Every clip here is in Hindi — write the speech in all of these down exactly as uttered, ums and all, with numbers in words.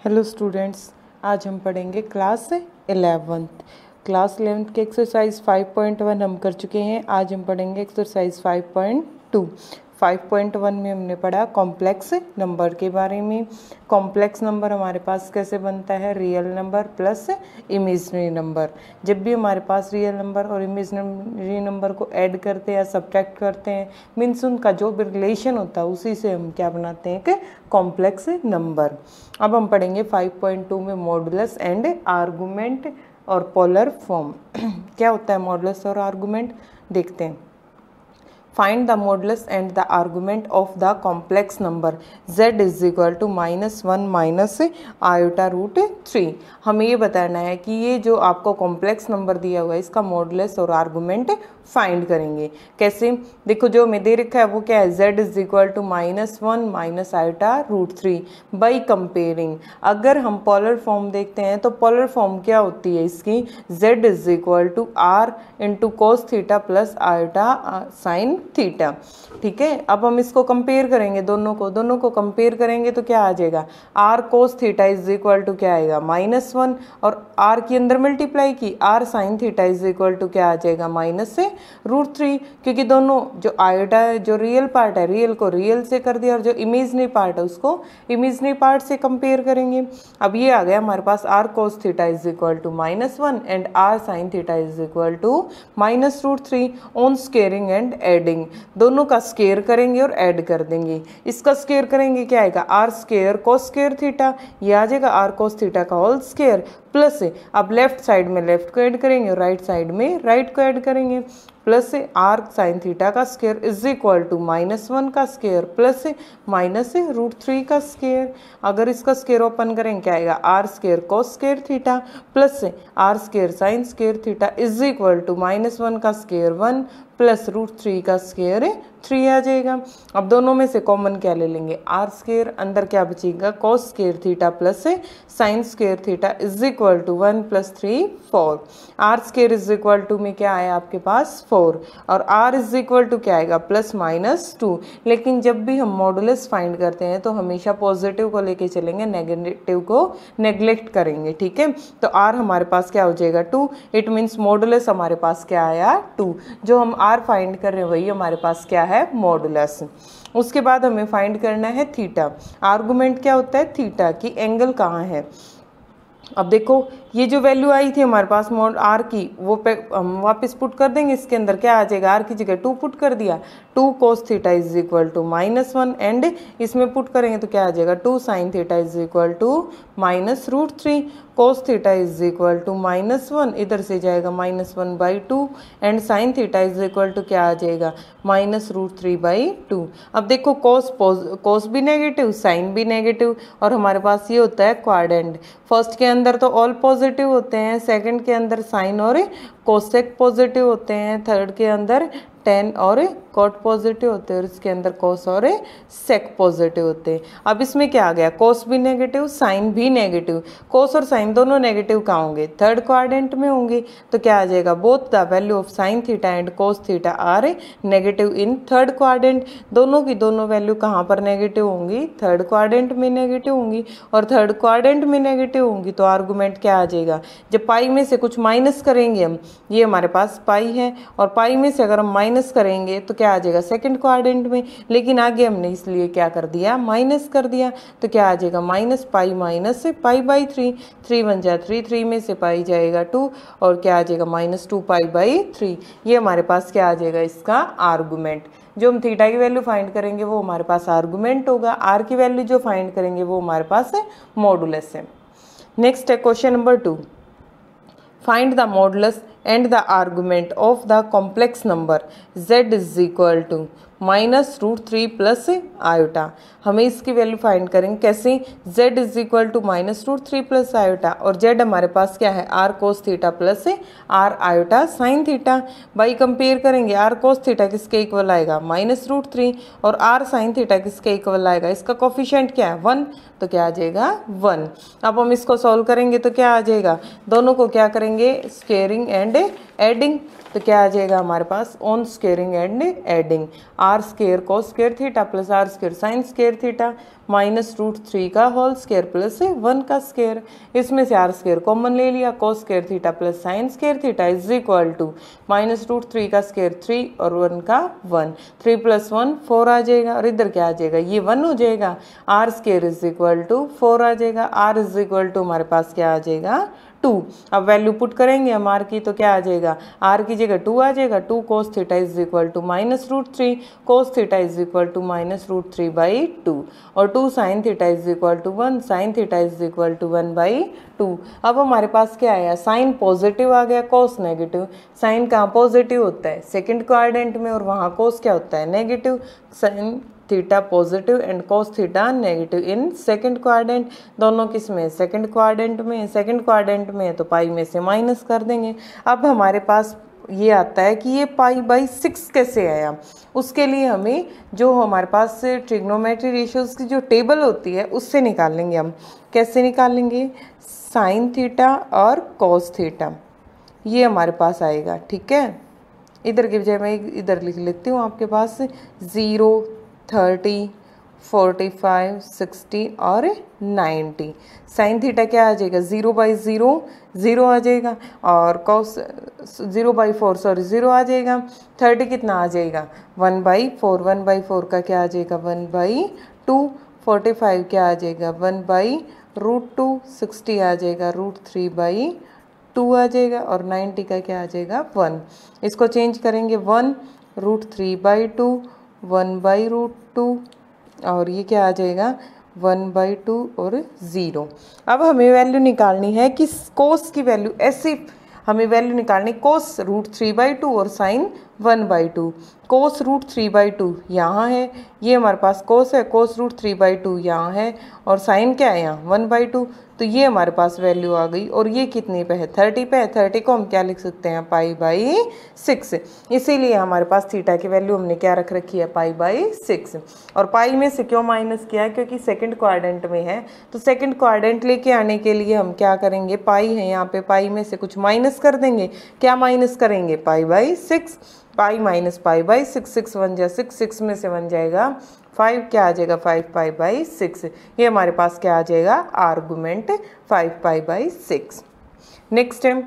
हेलो स्टूडेंट्स, आज हम पढ़ेंगे क्लास इलेवेंथ। क्लास इलेवेंथ के एक्सरसाइज फाइव पॉइंट वन हम कर चुके हैं। आज हम पढ़ेंगे exercise five point two. Five point one में हमने पढ़ा कॉम्प्लेक्स नंबर के बारे में। कॉम्प्लेक्स नंबर हमारे पास कैसे बनता है, real number plus imaginary number. जब भी हमारे पास रियल नंबर और इमेजनरी नंबर को ऐड करते हैं या सब्ट्रैक्ट करते हैं, मीन्स उनका जो भी रिलेशन होता है उसी से हम क्या बनाते हैं कि कॉम्प्लेक्स नंबर। अब हम पढ़ेंगे फाइव पॉइंट टू में मॉडुलस एंड आर्गुमेंट और पोलर फॉर्म। क्या होता है मॉडुलस और आर्गुमेंट, देखते हैं। Find the modulus and the argument of the complex number z is equal to minus one minus iota root three. हमें ये बताना है कि ये जो आपको कॉम्प्लेक्स नंबर दिया हुआ है इसका मॉडुलस और आर्गुमेंट फाइंड करेंगे। कैसे, देखो जो हमें दे रखा है वो क्या है, z is equal to minus one minus iota root three by comparing. अगर हम पोलर फॉर्म देखते हैं तो पोलर फॉर्म क्या होती है इसकी, z is equal to r into cos theta plus iota sine theta. ठीक है, अब हम इसको कंपेयर करेंगे, दोनों को दोनों को कंपेयर करेंगे तो क्या आ जाएगा, r cos theta is equal to क्या आएगा माइनस वन, और आर के अंदर मल्टीप्लाई की r sine theta is equal to क्या आ जाएगा माइनस से रूट थ्री। क्योंकि दोनों जो आयोटा है, जो रियल पार्ट है रियल को रियल से कर दिया और जो इमेजनरी पार्ट है उसको इमेजनरी पार्ट से कंपेयर करेंगे। अब ये आ गया हमारे पास r cos theta is equal to minus one and r sine theta is equal to minus root three on squaring and adding. दोनों का स्केयर करेंगे और ऐड कर देंगे। इसका स्केयर करेंगे क्या आएगा, r square cos square theta, ये आ जाएगा आर कोस थीटा का होल स्केयर प्लस से अब लेफ्ट साइड में लेफ्ट को ऐड करेंगे और राइट साइड में राइट को ऐड करेंगे प्लस से आर साइन थीटा का square is equal to minus one का स्केयर प्लस से माइनस से रूट थ्री का स्केयर। अगर इसका स्केयर ओपन करेंगे क्या आएगा, r square cos square theta plus से r square sine square theta is equal to minus one का square one plus root three का स्केयर थ्री आ जाएगा। अब दोनों में से कॉमन क्या ले लेंगे, आर स्केयर, अंदर क्या बचेगा कोस स्केयर थीटा प्लस से sine square theta is equal to one plus three four. R square is equal to में क्या आया आपके पास फोर, और आर इज इक्वल टू क्या आएगा प्लस माइनस टू। लेकिन जब भी हम मॉडुलस फाइंड करते हैं तो हमेशा पॉजिटिव को लेके चलेंगे, नेगेटिव को नेग्लेक्ट करेंगे। ठीक है, तो आर हमारे पास क्या हो जाएगा टू, इट मीन्स मॉडुलस हमारे पास क्या आया टू। जो हम आर फाइंड कर रहे हैं वही हमारे पास क्या है मॉडुलस। उसके बाद हमें फाइंड करना है थीटा। आर्गुमेंट क्या होता है, थीटा की एंगल कहाँ है। अब देखो ये जो वैल्यू आई थी हमारे पास मोड आर की, वो पे हम वापस पुट कर देंगे। इसके अंदर क्या आ जाएगा, आर की जगह टू पुट कर दिया, two cos theta is equal to minus one and इसमें पुट करेंगे तो क्या आ जाएगा two sine theta is equal to minus root three, cos theta is equal to minus one, इधर से जाएगा minus one by two and sine theta is equal to क्या आ जाएगा minus root three by two. अब देखो कोस कोस भी नेगेटिव साइन भी नेगेटिव, और हमारे पास ये होता है क्वाड्रेंट। फर्स्ट के अंदर तो ऑल पॉजिटिव होते हैं, सेकंड के अंदर साइन और कोसेक पॉजिटिव होते हैं, थर्ड के अंदर टेन और कॉट पॉजिटिव होते हैं, और इसके अंदर कोस और सेक पॉजिटिव होते हैं। अब इसमें क्या आ गया, कोस भी नेगेटिव साइन भी नेगेटिव, कोस और साइन दोनों नेगेटिव कहाँ होंगे, थर्ड क्वाड्रेंट में होंगे। तो क्या आ जाएगा, both the value of sine theta and cos theta are negative in third quadrant. दोनों की दोनों वैल्यू कहाँ पर नेगेटिव होंगी, थर्ड क्वाड्रेंट में नेगेटिव होंगी, और थर्ड क्वाड्रेंट में नेगेटिव होंगी तो आर्गुमेंट क्या आ जाएगा, जब पाई में से कुछ माइनस करेंगे हम, ये हमारे पास पाई है और पाई में से अगर हम माइनस करेंगे तो क्या आ जाएगा सेकंड क्वाड्रेंट में, लेकिन आगे हमने इसलिए क्या कर दिया माइनस कर दिया, तो क्या आ जाएगा माइनस पाई माइनस से पाई बाई थ्री, थ्री बन जाए थ्री, थ्री में से पाई जाएगा टू, और क्या आ जाएगा minus two pi by three. ये हमारे पास क्या आ जाएगा इसका आर्गुमेंट। जो हम थीटा की वैल्यू फाइंड करेंगे वो हमारे पास आर्गुमेंट होगा, आर की वैल्यू जो फाइंड करेंगे वो हमारे पास है मॉडुलस है। नेक्स्ट है question number two, find the modulus and the argument of the complex number z is equal to minus root three plus iota. हमें इसकी वैल्यू फाइंड करेंगे कैसे, z is equal to minus root three plus iota, और z हमारे पास क्या है r cos theta plus r iota sine theta. By compare करेंगे, आर कोस थीटा किसके इक्वल आएगा माइनस रूट थ्री, और आर साइन थीटा किसके इक्वल आएगा, इसका कोफिशिएंट क्या है वन, तो क्या आ जाएगा वन। अब हम इसको सॉल्व करेंगे तो क्या आ जाएगा, दोनों को क्या करेंगे स्केयरिंग एंड एडिंग, तो क्या आ जाएगा हमारे पास on squaring and adding, r square cos square theta plus r square sine square theta minus root three का होल स्क्वेयर प्लस वन का स्क्वेयर। इसमें से आर स्क्वेयर कॉमन ले लिया, cos square theta plus sine square theta is equal to minus root three का स्क्वेयर थ्री और वन का one, three plus one four आ जाएगा और इधर क्या आ जाएगा ये वन हो जाएगा, r square is equal to four आ जाएगा, आर इज इक्वल टू हमारे पास क्या आ जाएगा टू। अब वैल्यू पुट करेंगे हम आर की तो क्या आ जाएगा, आर की जगह टू आ जाएगा, two cos theta is equal to minus root three, cos theta is equal to minus root three by two, और two sine theta is equal to one, sine theta is equal to one by two. अब हमारे पास क्या आया, साइन पॉजिटिव आ गया, कोस नेगेटिव। साइन कहाँ पॉजिटिव होता है, सेकेंड क्वाड्रेंट में, और वहाँ कोस क्या होता है negative. Sine theta positive and cos theta negative in second quadrant, दोनों किस में सेकंड क्वाड्रेंट में, सेकंड क्वाड्रेंट में तो पाई में से माइनस कर देंगे। अब हमारे पास ये आता है कि ये पाई बाई सिक्स कैसे आया, उसके लिए हमें जो हमारे पास ट्रिग्नोमेट्री रेशियोज की जो टेबल होती है उससे निकालेंगे हम। कैसे निकालेंगे, साइन थीटा और कोस थीटा ये हमारे पास आएगा, ठीक है। इधर की बजाय मैं इधर लिख लेती हूँ आपके पास zero, thirty, forty five, sixty और नाइन्टी। साइन थीटा क्या आ जाएगा, ज़ीरो बाई ज़ीरो ज़ीरो आ जाएगा, और cos zero by four sorry zero आ जाएगा। थर्टी कितना आ जाएगा, one by four, one by four का क्या आ जाएगा one by two. Forty five क्या आ जाएगा one by root two, sixty आ जाएगा रूट थ्री बाई टू आ जाएगा, और नाइन्टी का क्या आ जाएगा वन। इसको चेंज करेंगे, one root three by two, one by root two, और ये क्या आ जाएगा वन बाई टू और ज़ीरो। अब हमें वैल्यू निकालनी है कि कोस की वैल्यू, ऐसी हमें वैल्यू निकालनी cos root three by two और sine one by two. Cos root three by two यहाँ है, ये हमारे पास कोस है, cos root three by two यहाँ है, और साइन क्या है यहाँ वन बाई टू, तो ये हमारे पास वैल्यू आ गई। और ये कितने पे है, थर्टी पे है, थर्टी को हम क्या लिख सकते हैं पाई बाई सिक्स। इसीलिए हमारे पास थीटा की वैल्यू हमने क्या रख रखी है पाई बाई सिक्स। और पाई में से क्यों माइनस किया है, क्योंकि सेकंड क्वाड्रेंट में है, तो सेकंड क्वाड्रेंट लेके आने के लिए हम क्या करेंगे, पाई है यहाँ पे, पाई में से कुछ माइनस कर देंगे। क्या माइनस करेंगे, pi by six, pi minus pi by six, six one जा सिक्स, सिक्स में से वन जाएगा फाइव, क्या आ जाएगा फाइव पाई बाई सिक्स। ये हमारे पास क्या आ जाएगा argument five pi by six. Next है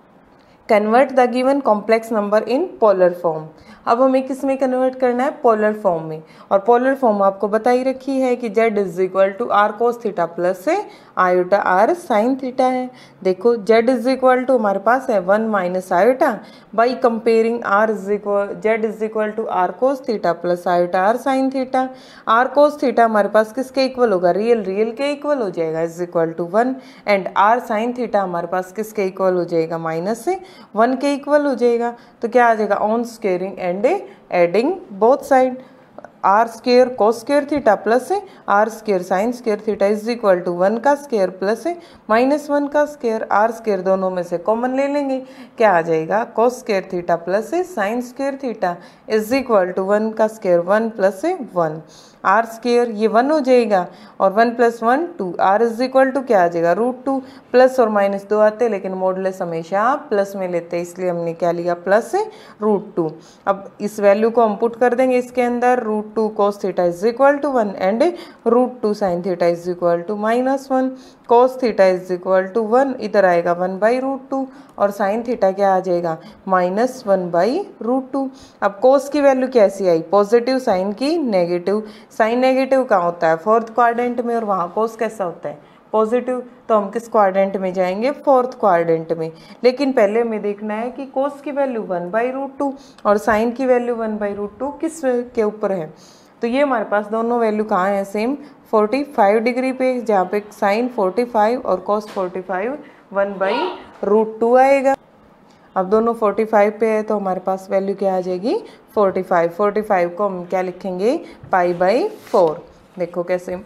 convert the given complex number in polar form. अब हमें किस में कन्वर्ट करना है, पोलर फॉर्म में। और पोलर फॉर्म आपको बताई रखी है कि z is equal to r cos theta plus है आयोटा आर साइन थीटा है। देखो z इज इक्वल टू हमारे पास है one minus iota by comparing r is equal z is equal to r cos theta plus iota r sine theta. R cos theta हमारे पास किसके इक्वल होगा, रियल रियल के इक्वल हो जाएगा, is equal to one. And r sine theta हमारे पास किसके इक्वल हो जाएगा, माइनस से वन के इक्वल हो जाएगा। तो क्या आ जाएगा on squaring and adding both side, r square cos square theta plus है r square sine square theta is equal to one का स्क्वेयर प्लस है माइनस वन का स्क्वेयर, आर स्क्वेयर दोनों में से कॉमन ले लेंगे, क्या आ जाएगा कोस स्क्वेयर थीटा प्लस है sine square theta is equal to one का स्क्वेयर वन प्लस है वन, आर स्क्वेयर ये वन हो जाएगा और one plus one two, r is equal to क्या आ जाएगा रूट टू, प्लस और माइनस दो आते हैं लेकिन मॉडुलस हमेशा प्लस में लेते हैं इसलिए हमने क्या लिया प्लस रूट टू। अब इस वैल्यू को हम पुट कर देंगे इसके अंदर, root two cos theta is equal to one and root two sine theta is equal to minus one, cos theta is equal to one, इधर आएगा वन बाई रूट टू और साइन थीटा क्या आ जाएगा minus one by root two. अब कोस की वैल्यू कैसी आई पॉजिटिव, साइन की नेगेटिव, साइन नेगेटिव कहाँ होता है फोर्थ क्वाड्रेंट में और वहाँ कोस कैसा होता है पॉजिटिव, तो हम किस क्वाड्रेंट में जाएंगे फोर्थ क्वाड्रेंट में। लेकिन पहले हमें देखना है कि कोस की value one by root two और साइन की value one by root two किस के ऊपर है, तो ये हमारे पास दोनों वैल्यू कहाँ है सेम फोर्टी फाइव डिग्री पे, जहाँ पे साइन फोर्टी फाइव और cos forty five one by root two आएगा। अब दोनों फोर्टी फाइव पे है तो हमारे पास वैल्यू क्या आ जाएगी फोर्टी फाइव, फोर्टी फाइव को हम क्या लिखेंगे पाई बाई फोर। देखो कैसे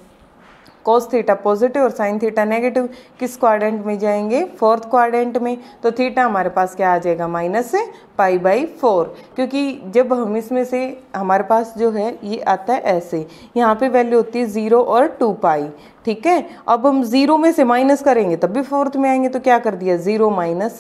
कोस थीटा पॉजिटिव और साइन थीटा नेगेटिव, किस क्वाड्रेंट में जाएंगे फोर्थ क्वाड्रेंट में, तो थीटा हमारे पास क्या आ जाएगा माइनस से पाई बाई फोर, क्योंकि जब हम इसमें से हमारे पास जो है ये आता है ऐसे, यहाँ पे वैल्यू होती है ज़ीरो और टू पाई, ठीक है। अब हम ज़ीरो में से माइनस करेंगे तब भी फोर्थ में आएंगे, तो क्या कर दिया ज़ीरो माइनस से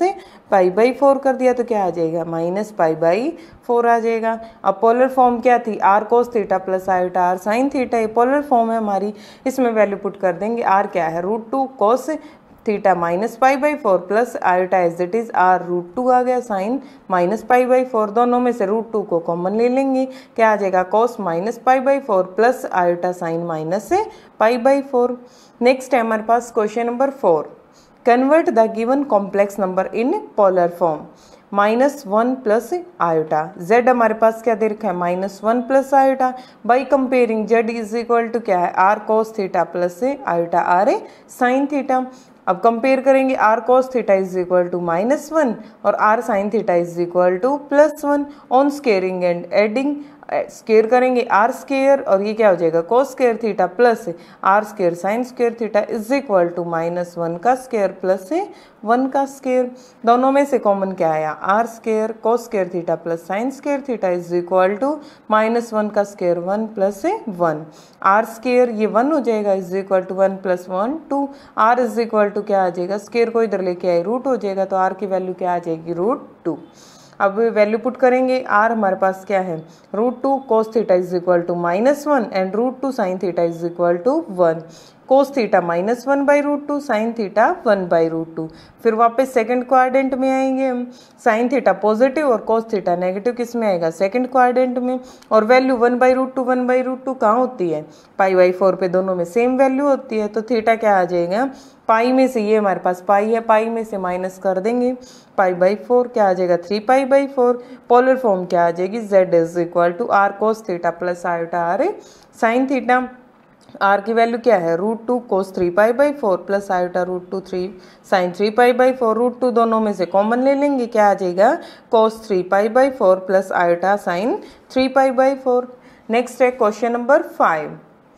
पाई बाई फोर कर दिया तो क्या आ जाएगा, माइनस पाई बाई फोर आ जाएगा। अब पोलर फॉर्म क्या थी, r cos theta plus iota r sine theta, ये पोलर फॉर्म है हमारी, इसमें वैल्यू पुट कर देंगे। आर क्या है, root two cos theta minus pi by four plus iota as it is r root two आ गया, sine minus pi by four, दोनों में से रूट टू को कॉमन ले लेंगे, क्या आ जाएगा, cos minus pi by four plus iota sine minus pi by four. Next है हमारे पास question number four, convert the given complex number in polar form, minus one plus iota, z हमारे पास क्या दे रखा है, minus one plus iota, by comparing z is equal to क्या है, r cos theta plus iota r sine theta. अब कंपेयर करेंगे, r cos theta is equal to minus one और r sine theta is equal to plus one, on squaring and adding, square करेंगे आर स्केयर और ये क्या हो जाएगा, cos square theta plus r square sine square theta is equal to minus one का स्केयर प्लस वन का स्केयर, दोनों में से कॉमन क्या आया, r square cos square theta plus sine square theta is equal to minus one का square one plus one, r square ये वन हो जाएगा is equal to one plus one two, r is equal to क्या आ जाएगा, स्केयर को इधर लेके आए रूट हो जाएगा तो आर की वैल्यू क्या आ जाएगी, रूट टू। अब वैल्यू पुट करेंगे, आर हमारे पास क्या है, root two cos theta is equal to minus one and root two sine theta is equal to one, cos theta minus one by root two, sine theta one by root two. फिर वापस सेकंड क्वाड्रेंट में आएंगे हम, साइन थीटा पॉजिटिव और कोस थीटा नेगेटिव किस में आएगा, सेकंड क्वाड्रेंट में, और value one by root two one by root two कहाँ होती है, पाई बाई फोर पे, दोनों में सेम वैल्यू होती है, तो थीटा क्या आ जाएगा, पाई में से ये हमारे पास पाई है, पाई में से माइनस कर देंगे, पाई बाई फोर क्या आ जाएगा, three pi by four, polar form क्या आ जाएगी, z is equal to r cos theta plus iota r sine theta, r की वैल्यू क्या है, root two cos three pi by four plus iota root two three sine three pi by four, root two दोनों में से कॉमन ले लेंगे, क्या आ जाएगा, cos three pi by four plus iota sine three pi by four. Next है question number five,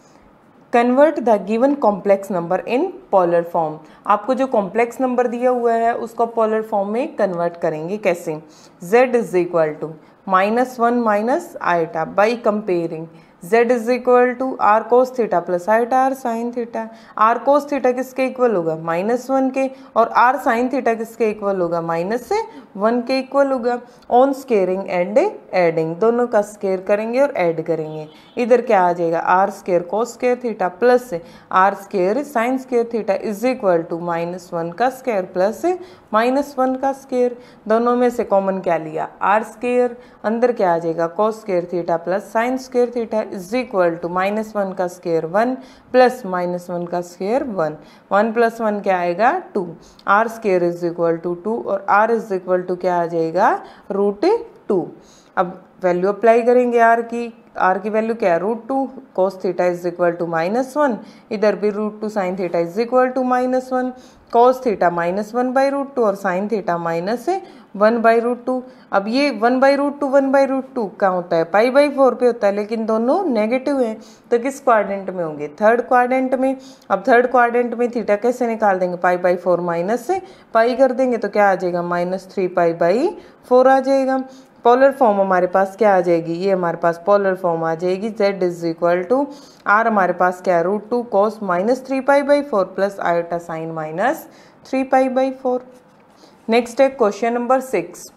convert the given complex number in polar form, आपको जो कॉम्प्लेक्स नंबर दिया हुआ है उसको पोलर फॉर्म में कन्वर्ट करेंगे कैसे, z is equal to minus one minus iota by comparing z is equal to r cos theta plus iota r sine theta, r cos theta किसके इक्वल होगा, माइनस वन के, और आर साइन थीटा किसके इक्वल होगा, माइनस से वन के इक्वल होगा, ऑन स्केयरिंग एंड एडिंग, दोनों का स्केयर करेंगे और ऐड करेंगे, इधर क्या आ जाएगा, r square cos square theta plus r square sine square theta is equal to minus one का स्केयर प्लस माइनस वन का स्केयर, दोनों में से कॉमन क्या लिया, आर स्केयर, अंदर क्या आ जाएगा, cos square theta plus sine square theta is equal to minus one का square one plus minus one का square one, one plus one क्या आएगा, two, r square is equal to two और आर इज इक्वल टू क्या आ जाएगा, रूट टू। अब वैल्यू अप्लाई करेंगे आर की, आर की वैल्यू क्या है, root two cos theta is equal to minus one, इधर भी root two sine theta is equal to minus one, cos theta minus one by root two और sine theta minus one by root two. अब ये one by root two one by root two कहाँ होता है, पाई बाई फोर पे होता है, लेकिन दोनों नेगेटिव हैं तो किस क्वाड्रेंट में होंगे, थर्ड क्वाड्रेंट में। अब थर्ड क्वाड्रेंट में थीटा कैसे निकाल देंगे, पाई बाई फोर माइनस से पाई कर देंगे तो क्या आ जाएगा, minus three pi by four आ जाएगा। पोलर फॉर्म हमारे पास क्या आ जाएगी, ये हमारे पास पोलर फॉर्म आ जाएगी, z is equal to r हमारे पास क्या है, root two cos minus three pi by four plus iota sine minus three pi by four. Next है question number six,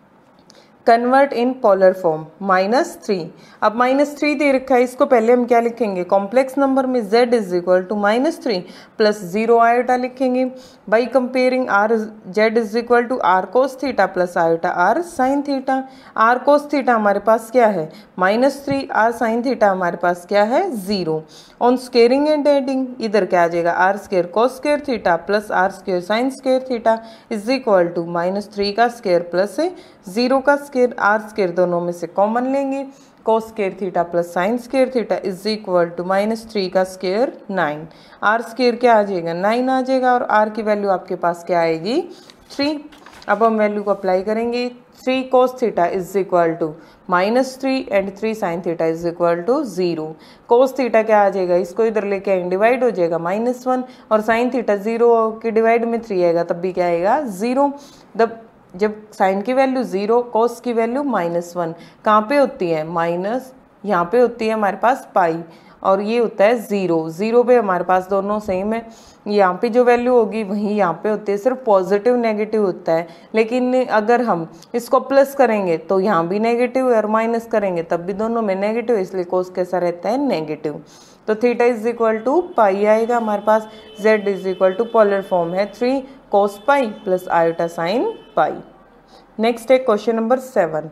convert in polar form minus three. अब माइनस थ्री दे रखा है, इसको पहले हम क्या लिखेंगे, कॉम्प्लेक्स नंबर में z is equal to minus three plus zero iota लिखेंगे, by comparing r z is equal to r cos theta plus iota r sine theta. R cos theta हमारे पास क्या है, minus three, r sine theta हमारे पास क्या है, zero, on squaring and adding, इधर क्या आ जाएगा, r square cos square theta plus r square sine square theta is equal to minus three का स्केयर प्लस जीरो का स्केयर, आर स्केयर दोनों में से कॉमन लेंगे, cos square theta plus sine square theta is equal to minus three का स्केयर नाइन, आर स्केयर क्या आ जाएगा, नाइन आ जाएगा, और आर की वैल्यू आपके पास क्या आएगी, थ्री। अब हम वैल्यू को अप्लाई करेंगे, three cos theta is equal to minus three and three sine theta is equal to zero, cos theta क्या आ जाएगा, इसको इधर लेके आएंगे, डिवाइड हो जाएगा माइनस वन, और साइन थीटा जीरो के डिवाइड में थ्री आएगा तब भी क्या आएगा, जीरो। जब जब साइन की वैल्यू जीरो, कोस की वैल्यू माइनस वन, कहाँ पे होती है, माइनस यहाँ पे होती है हमारे पास पाई, और ये होता है ज़ीरो। ज़ीरो पे हमारे पास दोनों सेम है, यहाँ पे जो वैल्यू होगी वही यहाँ पे होती है, सिर्फ पॉजिटिव नेगेटिव होता है। लेकिन अगर हम इसको प्लस करेंगे तो यहाँ भी नेगेटिव है और माइनस करेंगे तब भी दोनों में नेगेटिव, इसलिए कोस कैसा रहता है, नेगेटिव। तो theta is equal to pi आएगा हमारे पास। Z is equal to polar form है three cos pi plus iota sine pi. Next है question number seven,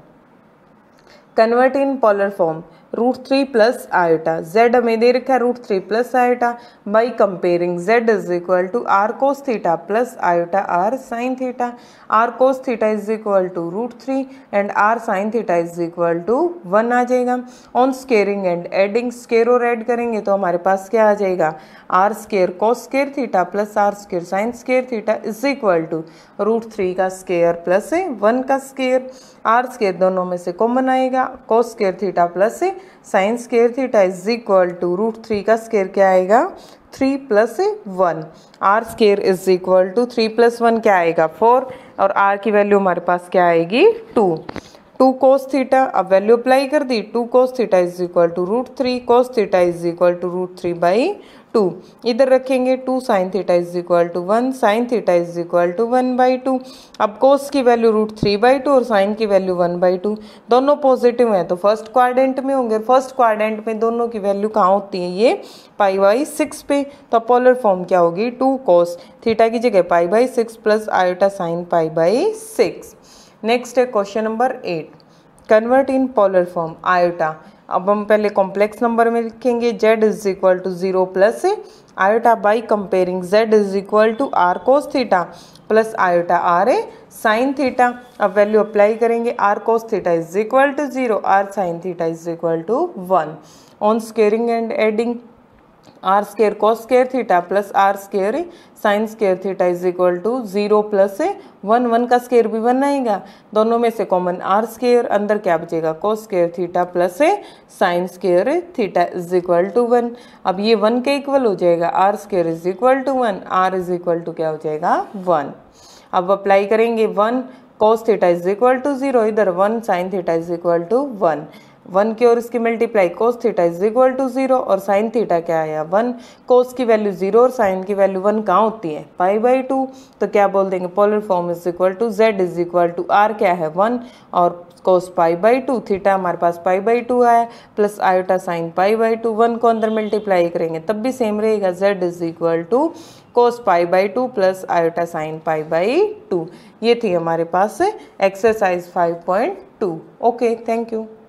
convert in polar form root three plus iota. Z हमें दे रखा है root three plus iota, by comparing z is equal to r cos theta plus iota r sine theta. R cos theta is equal to root three and r sine theta is equal to one आ जाएगा। On squaring and adding, square और ऐड करेंगे तो हमारे पास क्या आ जाएगा, r square cos square theta plus r square sine square theta is equal to root three का स्केयर प्लस वन का स्केयर। आर स्केयर दोनों में से कॉमन आएगा, cos square theta plus sine square theta is equal to root three का स्केयर क्या आएगा, three plus one. R square is equal to three plus one क्या आएगा, फोर, और आर की वैल्यू हमारे पास क्या आएगी, टू। टू कोस थीटा, अब वैल्यू अप्लाई कर दी, two cos theta is equal to root three, cos theta is equal to root three by two. इधर रखेंगे two sine theta is equal to one, sine theta is equal to one by two. अब कोस की value root three by two और साइन की वैल्यू वन बाई टू, दोनों पॉजिटिव हैं तो फर्स्ट क्वाड्रेंट में होंगे। फर्स्ट क्वाड्रेंट में दोनों की वैल्यू कहाँ होती है, ये पाई बाई सिक्स पे। तो पोलर फॉर्म क्या होगी, टू कोस थीटा की जगह pi by six plus iota sine pi by six. Next है question number eight, convert in polar form iota. अब हम पहले कॉम्प्लेक्स नंबर में लिखेंगे, z is equal to zero plus iota by comparing z is equal to r cos theta plus iota r a sine theta. अब वैल्यू अप्लाई करेंगे, r cos theta is equal to zero, r sine theta is equal to one. On squaring and adding, r square cos square theta plus r square sine square theta is equal to zero plus one, one का स्केयर भी वन आएगा, दोनों में से कॉमन आर स्केयर, अंदर क्या बचेगा, cos square theta plus sine square theta is equal to one. अब ये वन के इक्वल हो जाएगा, r square is equal to one, r is equal to क्या हो जाएगा, वन। अब अप्लाई करेंगे one cos theta is equal to zero, इधर one sine theta is equal to one, one की और इसकी multiply, cos theta is equal to zero और साइन थीटा क्या आया, वन। कोस की वैल्यू जीरो और साइन की वैल्यू वन कहाँ होती है, पाई बाई टू। तो क्या बोल देंगे, polar form is equal to z is equal to r क्या है, वन, और cos pi by two, theta हमारे पास पाई बाई टू आया, plus iota sine pi by two, one को अंदर मल्टीप्लाई करेंगे तब भी सेम रहेगा, z is equal to cos pi by two plus iota sine pi by two. ये थी हमारे पास exercise five point two. Okay, thank you.